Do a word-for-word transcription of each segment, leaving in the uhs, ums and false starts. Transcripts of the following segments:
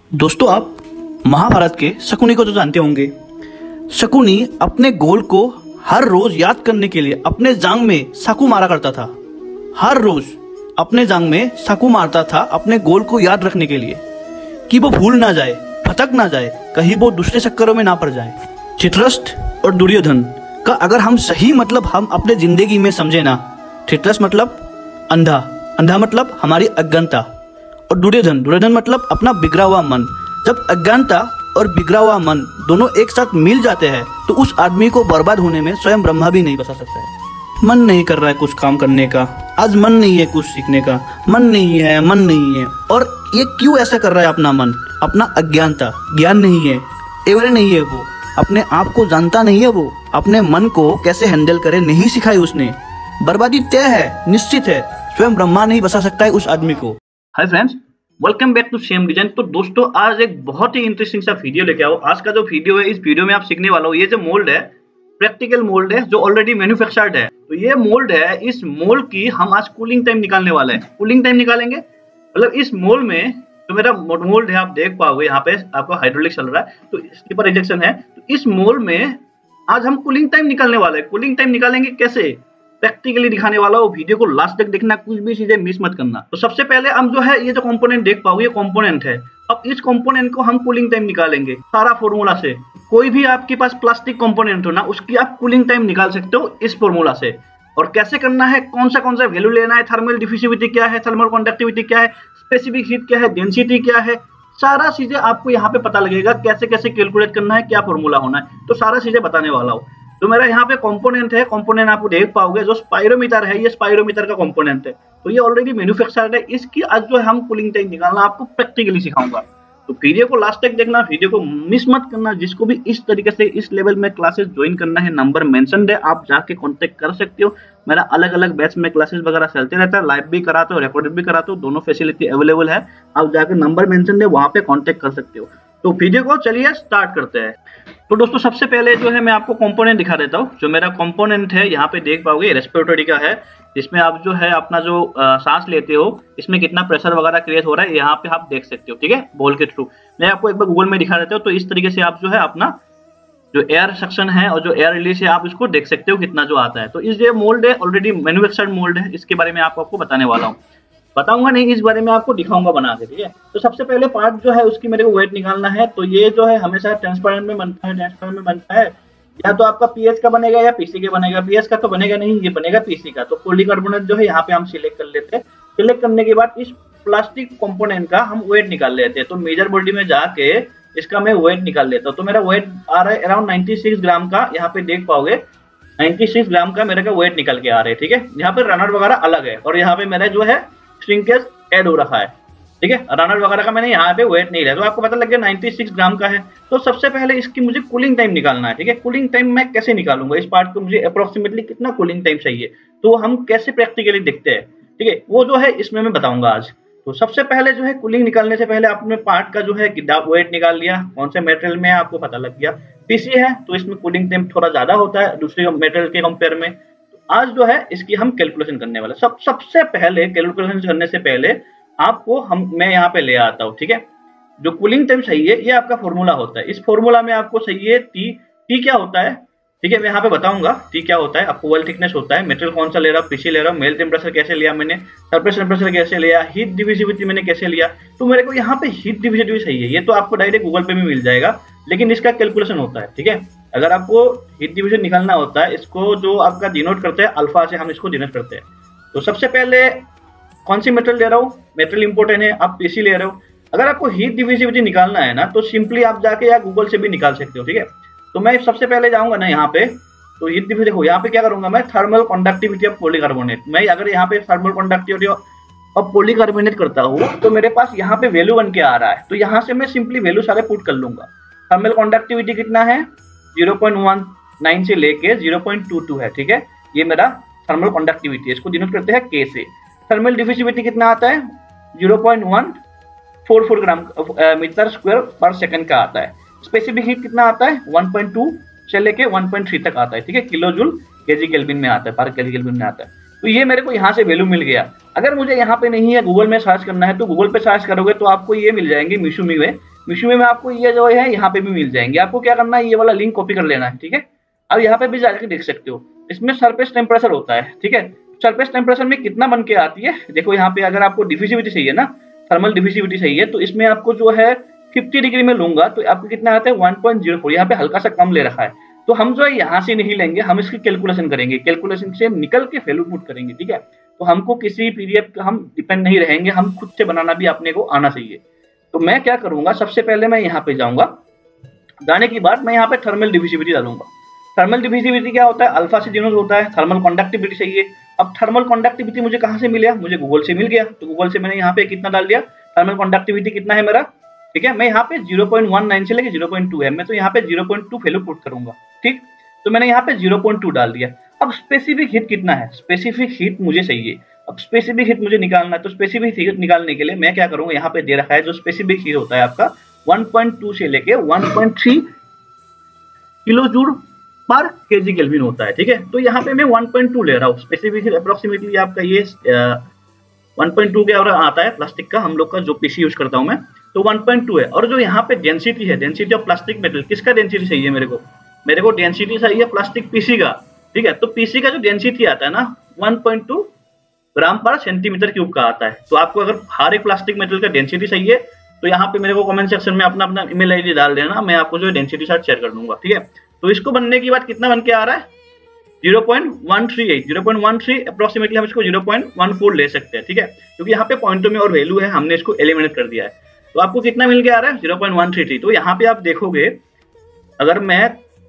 दोस्तों, आप महाभारत के शकुनी को तो जानते होंगे। शकुनी अपने गोल को हर रोज याद करने के लिए अपने जांग में चाकू मारा करता था। हर रोज अपने जांग में चाकू मारता था अपने गोल को याद रखने के लिए, कि वो भूल ना जाए, भटक ना जाए, कहीं वो दूसरे चक्करों में ना पड़ जाए। धृतराष्ट्र और दुर्योधन का अगर हम सही मतलब हम अपने जिंदगी में समझे ना, धृतराष्ट्र मतलब अंधा, अंधा मतलब हमारी अज्ञानता, और दुर्योधन दुर्योधन मतलब अपना बिगड़ा हुआ मन। जब अज्ञानता और बिगड़ा हुआ मन दोनों एक साथ मिल जाते हैं तो उस आदमी को बर्बाद होने में स्वयं ब्रह्मा भी नहीं बचा सकता है। मन नहीं कर रहा है कुछ काम करने का, आज मन नहीं है कुछ सीखने का, मन नहीं है मन नहीं है और ये क्यों ऐसा कर रहा है? अपना मन, अपना अज्ञानता, ज्ञान नहीं है, एवरे नहीं है, वो अपने आप को जानता नहीं है, वो अपने मन को कैसे हैंडल करे नहीं सिखाई उसने। बर्बादी तय है, निश्चित है, स्वयं ब्रह्मा नहीं बचा सकता है उस आदमी को। Hi friends, welcome back to same design. तो दोस्तों, आज एक बहुत ही इंटरेस्टिंग सा वीडियो लेके आओ। आज का जो वीडियो है, इस वीडियो में आप सीखने वाला हो, ये जो मोल्ड है, प्रैक्टिकल मोल्ड है जो ऑलरेडी मैन्युफैक्चर्ड है। तो ये मोल्ड है, इस मोल्ड की हम आज कूलिंग टाइम निकालने वाले हैं। कूलिंग टाइम निकालेंगे मतलब इस मोल्ड में जो मेरा मोल्ड है, आप देख पाओगे यहाँ पे आपको हाइड्रोलिक चल रहा है, तो इसके ऊपर इंजेक्शन है। तो इस मोल्ड में आज हम कूलिंग टाइम निकालने वाले हैं। कूलिंग टाइम निकालेंगे कैसे, प्रैक्टिकली दिखाने वाला हो। वीडियो को लास्ट तक देखना, कुछ भी चीजें मिस मत करना। तो सबसे पहले हम जो है ये जो कंपोनेंट देख पाओगे, ये कंपोनेंट है। अब इस कंपोनेंट को हम कूलिंग टाइम निकालेंगे सारा फॉर्मूला से। कोई भी आपके पास प्लास्टिक कंपोनेंट हो ना, उसकी आप कूलिंग टाइम निकाल सकते हो इस फॉर्मूला से। और कैसे करना है, कौन सा कौन सा वैल्यू लेना है, थर्मल डिफ्यूसिविटी क्या है, थर्मल कंडक्टिविटी क्या है, स्पेसिफिक हीट क्या है, डेंसिटी क्या है, सारा चीजें आपको यहाँ पे पता लगेगा। कैसे कैसे कैलकुलेट करना है, क्या फॉर्मूला होना है, तो सारा चीजें बताने वाला हूँ। तो मेरा यहाँ पे कंपोनेंट है, कंपोनेंट आप देख पाओगे जो स्पाइरोमीटर है, ये स्पाइरोमीटर का कंपोनेंट है। तो ये ऑलरेडी मैन्युफैक्चर्ड है। इसकी आज जो हम कूलिंग टाइम निकालना आपको प्रैक्टिकली सिखाऊंगा। तो वीडियो को लास्ट तक देखना, वीडियो को मिस मत करना। जिसको भी इस तरीके से इस लेवल में क्लासेस ज्वाइन करना है, नंबर मेंशन्ड है, आप जाके कांटेक्ट कर सकते हो। मेरा अलग अलग बैच में क्लासेस वगैरह चलते रहता है, लाइव भी कराते हो, रिकॉर्डेड भी कराते हो, दोनों फैसिलिटी अवेलेबल है। आप जाके नंबर मेंशन्ड है, वहां पे कांटेक्ट कर सकते हो। तो वीडियो को चलिए स्टार्ट करते हैं। तो दोस्तों, सबसे पहले जो है मैं आपको कंपोनेंट दिखा देता हूँ। जो मेरा कंपोनेंट है यहाँ पे देख पाओगे, रेस्पिरेटरी का है, जिसमें आप जो है अपना जो आ, सांस लेते हो, इसमें कितना प्रेशर वगैरह क्रिएट हो रहा है, यहाँ पे आप देख सकते हो। ठीक है, बॉल के थ्रू मैं आपको एक बार गूगल में दिखा देता हूँ। तो इस तरीके से आप जो है अपना जो एयर सक्शन है और जो एयर रिलीज है, आप इसको देख सकते हो कितना जो आता है। तो इस ये मोल्ड है, ऑलरेडी मैन्युफैक्चर्ड मोल्ड है। इसके बारे में आपको आपको बताने वाला हूँ, बताऊंगा नहीं, इस बारे में आपको दिखाऊंगा बना के। ठीक है, तो सबसे पहले पार्ट जो है उसकी मेरे को वेट निकालना है। तो ये जो है हमेशा ट्रांसपेरेंट में बनता है, ट्रांसपेरेंट में बनता है, या तो आपका पीएच का बनेगा या पीसी का बनेगा। पीएच का तो बनेगा नहीं, ये बनेगा पीसी का। तो पॉलीकार्बोनेट जो है यहाँ पे हम सिलेक्ट कर लेते हैं। सिलेक्ट करने के बाद इस प्लास्टिक कंपोनेंट का हम वेट निकाल लेते हैं। तो मेजर बॉडी में जाके इसका मैं वेट निकाल लेता हूँ। तो मेरा वेट आ रहा है अराउंड नाइनटी सिक्स ग्राम का। यहाँ पे देख पाओगे नाइनटी सिक्स ग्राम का मेरे का वेट निकल के आ रहा है। ठीक है, यहाँ पे रनर वगैरह अलग है और यहाँ पे मेरा जो है श्रिंकेज ऐड हो रखा है। ठीक है, रनर वगैरह का मैंने यहाँ पे वेट नहीं लिया। तो आपको पता लग गया नाइनटी सिक्स ग्राम का है। तो सबसे पहले इसकी मुझे कूलिंग टाइम निकालना है। ठीक है, कूलिंग टाइम मैं कैसे निकालूंगा, इस पार्ट को मुझे अप्रोक्सीमेटली कितना कूलिंग टाइम चाहिए, तो हम कैसे प्रैक्टिकली देखते हैं। ठीक है, वो जो है इसमें मैं बताऊंगा आज। तो सबसे पहले जो है कूलिंग निकालने से पहले आपने पार्ट का जो है वेट निकाल लिया, कौन से मेटेरियल में है आपको पता लग गया। पीसी है तो इसमें कूलिंग टाइम थोड़ा ज्यादा होता है दूसरे मेटेरियल के कंपेयर में। आज जो है इसकी हम कैलकुलेशन करने वाले। सब सबसे पहले कैलकुलेशन करने से पहले आपको हम मैं यहाँ पे ले आता हूँ। ठीक है, जो कूलिंग टाइम चाहिए ये आपका फॉर्मूला होता है। इस फॉर्मूला में आपको चाहिए टी। टी क्या होता है, ठीक है, मैं यहाँ पे बताऊंगा टी क्या होता है। आपको वेल थिकनेस होता है, मेटेरियल कौन सा ले रहा हूँ, पीसी ले रहा हूँ, मेल टेम्परेचर कैसे लिया मैंने, सरफेस टेम्परेचर कैसे लिया, हीट डिविजिबिलिटी मैंने कैसे लिया। तो मेरे को यहाँ पे हीट डिविजिबिलिटी चाहिए। ये तो आपको डायरेक्ट गूगल पे भी मिल जाएगा, लेकिन इसका कैलकुलेशन होता है। ठीक है, अगर आपको हीट डिविजन निकालना होता है, इसको जो आपका डिनोट करते हैं अल्फा से, हम इसको डिनोट करते हैं। तो सबसे पहले कौन सी मेटेरियल ले रहा हूँ, मेटेरियल इंपॉर्टेंट है, आप पीसी ले रहे हो। अगर आपको हीट डिविजिबिलिटी निकालना है ना, तो सिंपली आप जाके या गूगल से भी निकाल सकते हो। ठीक है, तो मैं सबसे पहले जाऊंगा ना यहाँ पे, तो हीट डिविजिबिलिटी देखो यहाँ पे क्या करूंगा मैं, थर्मल कंडक्टिविटी ऑफ पॉलीकार्बोनेट। मैं अगर यहाँ पे थर्मल कंडक्टिविटी ऑफ पॉलीकार्बोनेट करता हूँ तो मेरे पास यहाँ पे वैल्यू बन के आ रहा है। तो यहाँ से मैं सिंपली वैल्यू सारे पुट कर लूंगा। थर्मल कंडक्टिविटी कितना है, जीरो पॉइंट वन नाइन से लेके जीरो पॉइंट टू टू है। ठीक है, ये मेरा थर्मल कंडक्टिविटी है, इसको डिनोट करते हैं के से। थर्मल डिफ्यूसिविटी कितना आता है, zero point one four four gram metre square पर सेकंड का आता है। स्पेसिफिक हीट कितना आता है, वन पॉइंट टू से लेके वन पॉइंट थ्री तक आता है। ठीक है, किलो जूल केजी केल्विन में आता है, पर केजी केल्विन में आता है। तो ये मेरे को यहाँ से वैल्यू मिल गया। अगर मुझे यहाँ पे नहीं है, गूगल में सर्च करना है, तो गूगल पे सर्च करोगे तो आपको ये मिल जाएंगे मिशुमिवे। मिशू में आपको ये जो है यहाँ पे भी मिल जाएंगे। आपको क्या करना है, ये वाला लिंक कॉपी कर लेना है, ठीक है। अब यहाँ पे भी जाकर देख सकते हो, इसमें सरफेस टेम्परेचर होता है, ठीक है। सरफेस टेम्परेचर में कितना बन के आती है, देखो यहाँ पे अगर आपको डिफ्यूसिविटी चाहिए ना, थर्मल डिफ्यूसिविटी चाहिए, तो इसमें आपको जो है फिफ्टी डिग्री में लूंगा तो आपको कितना आता है वन पॉइंट जीरो फोर। यहाँ पे हल्का सा कम ले रखा है, तो हम जो है यहाँ से नहीं लेंगे, हम इसकी कैलकुलेशन करेंगे, कैलकुलेशन से निकल के वैल्यू पुट करेंगे, ठीक है। तो हमको किसी पीडीएफ का हम डिपेंड नहीं रहेंगे, हम खुद से बनाना भी अपने को आना चाहिए। तो मैं क्या करूंगा, सबसे पहले मैं यहाँ पे जाऊंगा, जाने के बाद मैं यहाँ पे थर्मल डिफ्यूसिविटी डालूंगा। थर्मल डिफ्यूसिविटी क्या होता है, अल्फा से डिनोट होता है। थर्मल कंडक्टिविटी चाहिए, अब थर्मल कंडक्टिविटी मुझे कहाँ से मिला, मुझे गूगल से मिल गया, तो गूगल से मैंने यहाँ पे कितना डाल दिया, थर्मल कंडक्टिविटी कितना है मेरा, ठीक है। मैं यहाँ पे ज़ीरो पॉइंट वन नाइन से लेके ज़ीरो पॉइंट टू है, मैं तो यहाँ पे zero point two value put करूंगा, ठीक। तो मैंने यहाँ पे ज़ीरो पॉइंट टू डाल दिया। अब स्पेसिफिक हीट कितना है, स्पेसिफिक हीट मुझे चाहिए। अब स्पेसिफिक हीट मुझे निकालना है, तो स्पेसिफिक हीट निकालने के लिए मैं क्या करूंगा, यहाँ पे दे रखा है जो स्पेसिफिक हीट होता है आपका वन पॉइंट टू से लेके one point three kilo joule पर केजी केल्विन होता है, ठीक है। तो यहाँ पे मैं वन पॉइंट टू ले रहा हूँ। स्पेसिफिक हीट अप्रोक्सीमेटली आपका ये वन पॉइंट टू के और आता है प्लास्टिक का, हम लोग का जो पीसी यूज करता हूँ मैं, तो वन पॉइंट टू है। और जो यहाँ पे डेंसिटी है, डेंसिटी ऑफ प्लास्टिक मेटल, किसका डेंसिटी चाहिए मेरे को, मेरे को डेंसिटी चाहिए प्लास्टिक पीसी का, ठीक है। तो पीसी का जो डेंसिटी आता है ना वन पॉइंट टू ग्राम पर सेंटीमीटर क्यूब का आता है। तो आपको अगर हर एक प्लास्टिक मेटल का डेंसिटी चाहिए तो यहाँ पे मेरे को कमेंट सेक्शन में अपना अपना ईमेल आईडी डाल देना, मैं आपको जो डेंसिटी साथ शेयर कर दूंगा, ठीक है। तो इसको बनने के बाद कितना बन के आ रहा है, zero point one three eight, zero point one three approximately हम इसको ज़ीरो पॉइंट वन फोर ले सकते हैं, ठीक है, क्योंकि यहाँ पे पॉइंटों में और वैल्यू है, हमने इसको एलिमिनेट कर दिया है। तो आपको कितना मिल के आ रहा है, zero point one three three. तो यहाँ पे आप देखोगे अगर मैं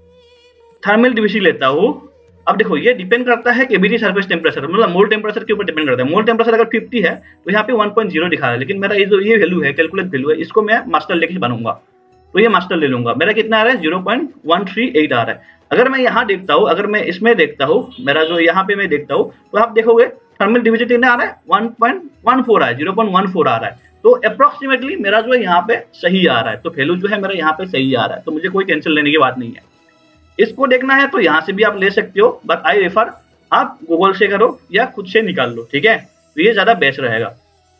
थर्मल डिफ्यूसिविटी लेता हूँ, अब देखो ये डिपेंड करता है केवीटी सरफेस टेम्परेचर, मतलब मोल टेम्परेचर के ऊपर डिपेंड करता है। मोल टेम्परेचर अगर फिफ्टी है तो यहाँ पे वन पॉइंट ज़ीरो दिखा रहा है, लेकिन मेरा ये जो ये वैल्यू है, कैलकुलेट वैल्यू है, इसको मैं मास्टर लेके बनूंगा, तो ये मास्टर ले लूंगा। मेरा कितना आ रहा है, zero point one three eight आ रहा है। अगर मैं यहाँ देखता हूँ, अगर मैं इसमें देखता हूँ, मेरा जो यहाँ पे मैं देखता हूँ, तो आप देखोगे थर्मल डिफ्यूसिविटी कितना आ रहा है, वन पॉइंट वन फोर आ रहा है, ज़ीरो पॉइंट वन फोर आ रहा है। तो अप्रोक्सीमेटली मेरा जो है यहाँ पे सही आ रहा है, तो वैल्यू जो है मेरा यहाँ पे सही आ रहा है, तो मुझे कोई टेंशन लेने की बात नहीं है। इसको देखना है तो यहाँ से भी आप ले सकते हो, बट आई रेफर आप गूगल से करो या खुद से निकाल लो, ठीक है, तो ये ज्यादा बेस्ट रहेगा।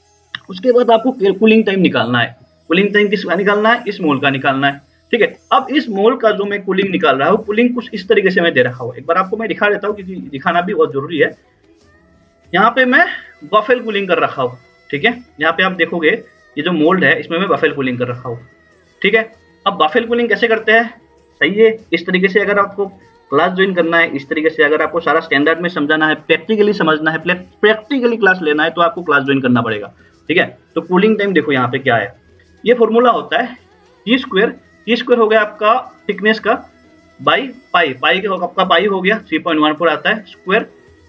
उसके बाद आपको कूलिंग टाइम निकालना है। कूलिंग टाइम किसका निकालना है, इस मोल का निकालना है, ठीक है। अब इस मोल का जो मैं कूलिंग निकाल रहा हूँ, कूलिंग कुछ इस तरीके से मैं दे रखा हूँ, एक बार आपको मैं दिखा देता हूँ क्योंकि दिखाना भी बहुत जरूरी है। यहाँ पे मैं बफेल कूलिंग कर रखा हूँ, ठीक है। यहाँ पे आप देखोगे ये जो मोल्ड है इसमें मैं बफेल कूलिंग कर रखा हूँ, ठीक है। अब बफेल कूलिंग कैसे करते हैं, सही है, इस तरीके से अगर आपको क्लास ज्वाइन करना है, इस तरीके से अगर आपको सारा स्टैंडर्ड में समझाना है, प्रैक्टिकली समझना है, प्रैक्टिकली क्लास लेना है, तो आपको क्लास ज्वाइन करना पड़ेगा, ठीक है। तो कूलिंग टाइम देखो यहाँ पे क्या है, ये फॉर्मूला होता है टी स्क्वायर, टी स्क्वायर हो गया आपका थिकनेस का बाई पाई, पाई का आपका पाई हो गया थ्री पॉइंट वन फोर आता है स्क्वायर,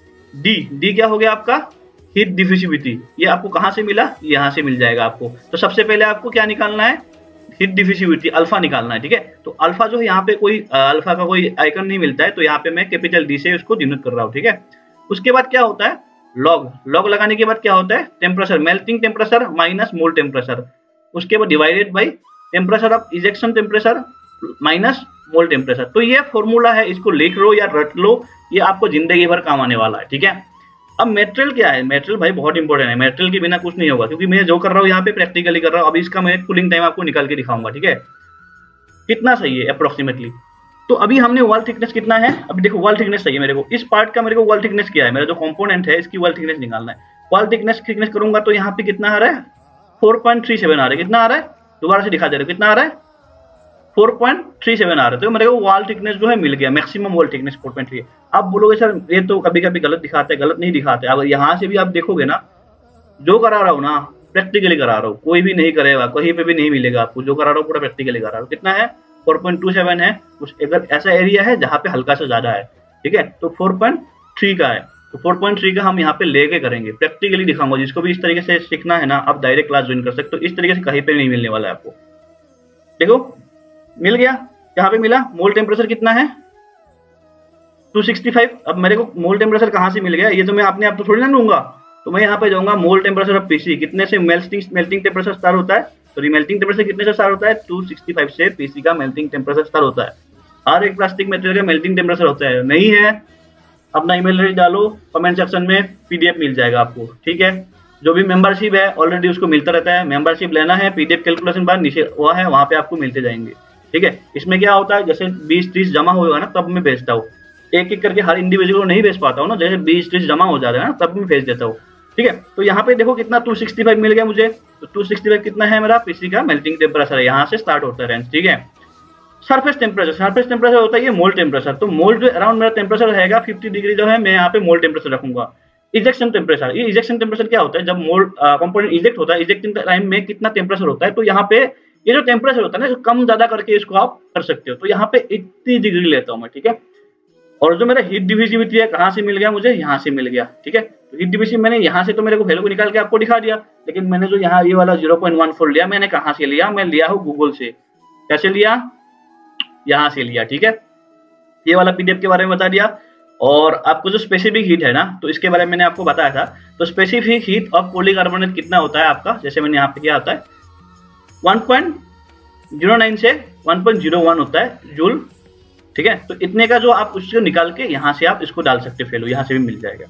डी डी क्या हो गया आपका हीट डिफ्यूसिविटी, ये आपको कहाँ से मिला, यहाँ से मिल जाएगा आपको। तो सबसे पहले आपको क्या निकालना है, हीट डिफ्यूसिविटी अल्फा निकालना है, ठीक है। तो अल्फा जो है यहाँ पे कोई अल्फा का कोई आइकन नहीं मिलता है, तो यहाँ पे मैं कैपिटल डी से उसको डिनोट कर रहा हूँ, ठीक है। उसके बाद क्या होता है, लॉग, लॉग लगाने के बाद क्या होता है, temperature, melting temperature minus mould temperature, उसके बाद divided by temperature of ejection temperature minus mould temperature. तो ये फॉर्मूला है, इसको लिख लो या रट लो, ये आपको जिंदगी भर काम आने वाला है, ठीक है। अब मेटेरियल क्या है, मेटेरियल भाई बहुत इंपॉर्टेंट है, मेटेरियल के बिना कुछ नहीं होगा, क्योंकि मैं जो कर रहा हूँ यहाँ पे प्रैक्टिकली कर रहा हूँ। अभी इसका मैं कूलिंग टाइम आपको निकाल के दिखाऊंगा, ठीक है, कितना सही है अप्रोक्सीमेटली। तो अभी हमने वॉल थिकनेस कितना है, अभी देखो वॉल थिकनेस चाहिए मेरे को, इस पार्ट का मेरे को वॉल थिकनेस क्या है, मेरा जो कंपोनेंट है इसकी वॉल थिकनेस निकालना है। वॉल थिकनेस थिकनेस करूंगा तो यहाँ पे कितना आ रहा है, फोर पॉइंट थ्री सेवन आ रहा है, कितना आ रहा है, दोबारा से दिखा दे रहे कितना आ रहा है, फोर पॉइंट थ्री सेवन आ रहा है। तो मेरे को वॉल थिकनेस जो है मिल गया, maximum wall thickness four point three. आप बोलोगे सर ये तो कभी कभी गलत दिखाते हैं, गलत नहीं दिखाते। अगर यहाँ से भी आप देखोगे ना, जो करा रहा हूँ ना प्रैक्टिकली करा रहा हूँ, कोई भी नहीं करेगा, कहीं पे भी नहीं मिलेगा आपको, जो करा रहा हूँ पूरा प्रैक्टिकली करा रहा हूँ। कितना है, फोर पॉइंट टू सेवन है। कुछ अगर ऐसा एरिया है जहाँ पे हल्का सा ज्यादा है, ठीक है, तो फोर पॉइंट थ्री का है, तो फोर पॉइंट थ्री का हम यहाँ पे लेके करेंगे, प्रैक्टिकली दिखाऊंगा। जिसको भी इस तरीके से सीखना है ना, आप डायरेक्ट क्लास ज्वाइन कर सकते हो, इस तरीके से कहीं पे नहीं मिलने वाला है आपको। देखो मिल गया, यहाँ पे मिला। मोल टेम्परेचर कितना है, टू सिक्सटी फाइव। अब मेरे को मोल टेम्परेचर कहाँ से मिल गया, ये तो मैं अपने आप तो थोड़ी ना लूंगा, तो मैं यहाँ पे जाऊंगा मोल टेम्परेचर ऑफ पीसी, कितने से मेल्टिंग मेल्टिंग टेम्परेचर स्टार्ट होता है, तो मेल्टिंग टेम्परेचर कितने से स्टार्ट होता है, टू सिक्सटी फाइव से पीसी का मेल्टिंग टेम्परेचर स्टार्ट होता है। हर एक प्लास्टिक मटेरियल का मेल्टिंग टेम्परेचर होता है। नहीं है, अपना ईमेल आईडी डालो, कमेंट सेक्शन में पीडीएफ मिल जाएगा आपको, ठीक है। जो भी मेंबरशिप है ऑलरेडी उसको मिलता रहता है। मेंबरशिप लेना है, पीडीएफ कैलकुलेशन बार नीचे हुआ है, वहां पे आपको मिलते जाएंगे। ठीक है, इसमें क्या होता है, जैसे बीस तीस जमा होगा ना तब मैं भेजता हूँ, एक एक करके हर इंडिविजुअल को नहीं भेज पाता हूँ ना, जैसे बीस तीस जमा हो जाता है ना तब मैं भेज देता हूँ। ठीक है, तो यहाँ पे देखो कितना टू सिक्सटी फाइव मिल गया मुझे। तो टू सिक्सटी फाइव कितना है मेरा पीसी का मेल्टिंग टेम्परेचर है, यहाँ से स्टार्ट होता है रेंज। ठीक है, सरफेस टेम्परेचर, सरफेस टेम्परेचर होता है ये मोल टेम्परेचर। तो मोल जो अराउंड मेरा टेम्परेचर रहेगा फिफ्टी डिग्री जो है, मैं यहाँ पे मोल टेम्परेचर रखूंगा। इजेक्शन टेम्परेचर, ये इजेक्शन टेम्परेचर क्या होता है, जब मोल कंपोनेंट इजेक्ट होता है, इजेक्टिंग टाइम में कितना टेम्परेचर होता है, तो यहाँ पे ये जो टेम्परेचर होता है ना, कम ज्यादा करके इसको आप कर सकते हो। तो यहाँ पे अस्सी डिग्री लेता हूँ मैं। ठीक है, और जो मेरा हीट डिविजिबिलिटी है कहाँ से मिल गया मुझे, यहाँ से मिल गया। ठीक है, तो हीट डिविजिबिलिटी मैंने यहाँ से तो मेरे को वैल्यू को निकाल के आपको दिखा दिया, लेकिन मैंने जो यहाँ ये वाला ज़ीरो पॉइंट वन फोर लिया, मैंने कहाँ से लिया, मैं लिया हूँ गूगल से। कैसे लिया, यहाँ से लिया। ठीक है, ये वाला पीडीएफ के बारे में बता दिया। और आपको जो स्पेसिफिक हीट है ना, तो इसके बारे में मैंने आपको बताया था। तो स्पेसिफिक हीट ऑफ पॉलीकार्बोनेट कितना होता है आपका, जैसे मैंने यहाँ पे क्या होता है वन पॉइंट ज़ीरो नाइन से वन पॉइंट ज़ीरो वन होता है जूल। ठीक है, तो इतने का जो आप उसको निकाल के यहाँ से आप इसको डाल सकते हो, वैल्यू यहाँ से भी मिल जाएगा।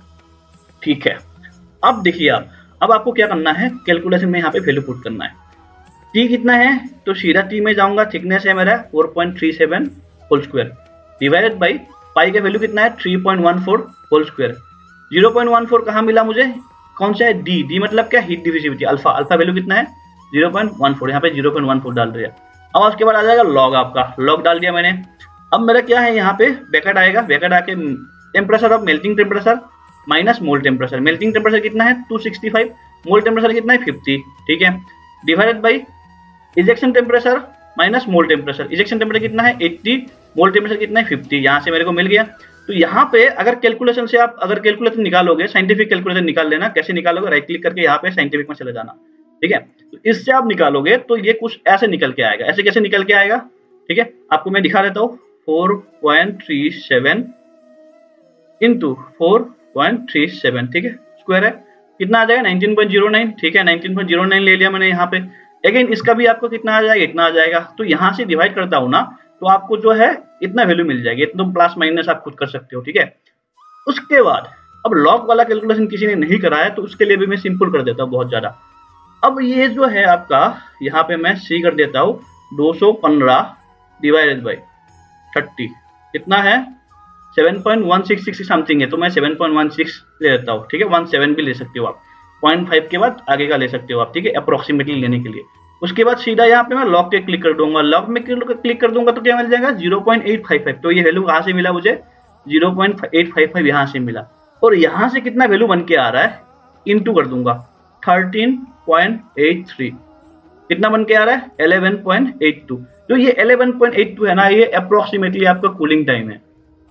ठीक है, अब देखिए आप, अब आपको क्या करना है, कैलकुलेशन में यहाँ पे वैल्यू पुट करना है। टी कितना है, तो सीधा टी में जाऊंगा, थिकनेस है मेरा four point three seven whole square divided by pi का वैल्यू कितना है three point one four whole square. Zero point one four कहाँ मिला मुझे, कौन सा है, डी। डी मतलब क्या, heat divisibility alpha. Alpha value कितना है ज़ीरो पॉइंट वन फोर, यहाँ पे ज़ीरो पॉइंट वन फोर डाल दिया। अब उसके बाद आ जाएगा लॉग, आपका लॉग डाल दिया मैंने। अब मेरा क्या है, यहाँ पे ब्रैकेट आएगा, ब्रैकेट आके temperature of melting temperature minus mould temperature. Melting temperature कितना है two sixty five, mould temperature कितना है फिफ्टी। ठीक है, divided by ejection temperature minus mould temperature. Ejection temperature कितना है अस्सी, मोल टेम्परेचर कितना है फिफ्टी, यहाँ से मेरे को मिल गया। तो यहाँ पे अगर कैलकुलेशन से आप अगर कैलकुलेशन निकालोगे, साइंटिफिक कैलकुलेशन निकाल लेना। कैसे निकालोगे, राइट क्लिक करके यहाँ पे साइंटिफिक में चले जाना। ठीक है, तो इससे आप निकालोगे तो ये कुछ ऐसे निकल के आएगा। ऐसे कैसे निकल के आएगा, ठीक है, आपको मैं दिखा देता हूँ। Four point three seven into four point three seven, ठीक है, स्क्वायर है, कितना आ जाएगा नाइनटीन पॉइंट ज़ीरो नाइन। ठीक है, नाइनटीन पॉइंट ज़ीरो नाइन ले लिया मैंने यहाँ पे। अगेन इसका भी आपको कितना आ जाएगा, इतना आ जाएगा। तो यहाँ से डिवाइड करता हूँ ना, तो आपको जो है इतना वैल्यू मिल जाएगी। इतना प्लस माइनस आप खुद कर सकते हो। ठीक है, उसके बाद अब लॉग वाला कैलकुलेशन किसी ने नहीं करा है, तो उसके लिए भी मैं सिंपल कर देता हूँ बहुत ज्यादा। अब ये जो है आपका, यहाँ पे मैं सी कर देता हूँ दो सौ पंद्रह डिवाइडेड बाई थर्टी, कितना है seven point one six six something है, तो मैं सेवन पॉइंट वन सिक्स ले लेता हूँ। ठीक है, वन सेवन भी ले सकते हो आप, पॉइंट फाइव के बाद आगे का ले सकते हो आप। ठीक है, अप्रोक्सीमेटली लेने के लिए। उसके बाद सीधा यहाँ पे मैं लॉग पे क्लिक कर दूंगा। लॉग में क्लिक कर दूंगा तो क्या मिल जाएगा zero point eight five five. तो ये वैल्यू कहाँ से मिला मुझे, zero point eight five five यहाँ से मिला। और यहाँ से कितना वैल्यू बन के आ रहा है, इंटू कर दूंगा थर्टीन पॉइंट एट थ्री, कितना बन के आ रहा है इलेवन पॉइंट एट टू। जो ये इलेवन पॉइंट एट टू है ना, ये अप्रोक्सीमेटली आपका कूलिंग टाइम है।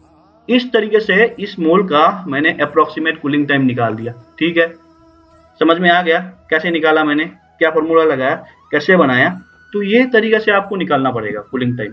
इस तरीके से इस मोल का मैंने अप्रोक्सीमेट कूलिंग टाइम निकाल दिया। ठीक है, समझ में आ गया कैसे निकाला मैंने, क्या फॉर्मूला लगाया, कैसे बनाया। तो ये तरीके से आपको निकालना पड़ेगा कूलिंग टाइम।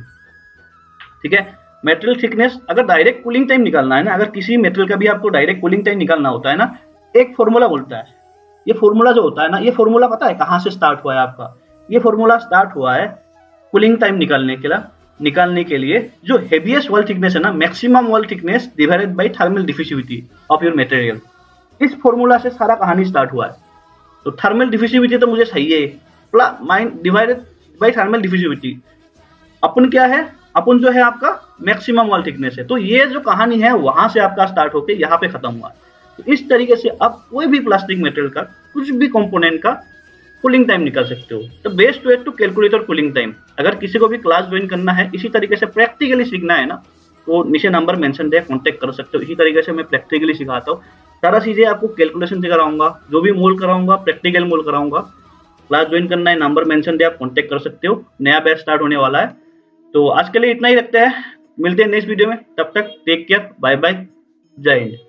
ठीक है, मेटेरियल थिकनेस, अगर डायरेक्ट कूलिंग टाइम निकालना है ना, अगर किसी मेटेरियल का भी आपको डायरेक्ट कूलिंग टाइम निकालना होता है ना, एक फॉर्मूला बोलता है। ये फॉर्मूला जो होता है ना, ये फॉर्मूला पता है कहाँ से स्टार्ट हुआ है आपका, ये फॉर्मूला स्टार्ट हुआ है कूलिंग टाइम निकालने के लिए निकालने के लिए जो हेवीएस्ट वॉल थिकनेस है ना, maximum wall thickness divided by thermal diffusivity of your material. इस फॉर्मूला से सारा कहानी स्टार्ट हुआ है। तो थर्मल डिफ्यूसिविटी तो मुझे सही है, प्लस माइन डिवाइडेड बाय थर्मल डिफ्यूसिविटी अपन क्या है, अपन जो है आपका मैक्सिमम वॉल थिकनेस है। तो ये जो कहानी है वहां से आपका स्टार्ट होके यहाँ पे खत्म हुआ। तो इस तरीके से आप कोई भी प्लास्टिक मटेरियल का कुछ भी कंपोनेंट का कूलिंग टाइम निकाल सकते हो। तो बेस्ट वे टू कैलकुलेट और कूलिंग टाइम। अगर किसी को भी क्लास ज्वाइन करना है, इसी तरीके से प्रैक्टिकली सीखना है ना, तो नीचे नंबर मेंशन है, कांटेक्ट कर सकते हो। इसी तरीके से मैं प्रैक्टिकली सिखाता हूँ, सारा चीजें आपको कैलकुलेशन से कराऊंगा, जो भी मोल कराऊंगा प्रैक्टिकल मोल कराऊंगा। क्लास ज्वाइन करना है, नंबर मेंशन है, आप कांटेक्ट कर सकते हो। नया बैच स्टार्ट होने वाला है। तो आज के लिए इतना ही रखते हैं, मिलते हैं नेक्स्ट वीडियो में। तब तक टेक केयर, बाय बाय, जय हिंद।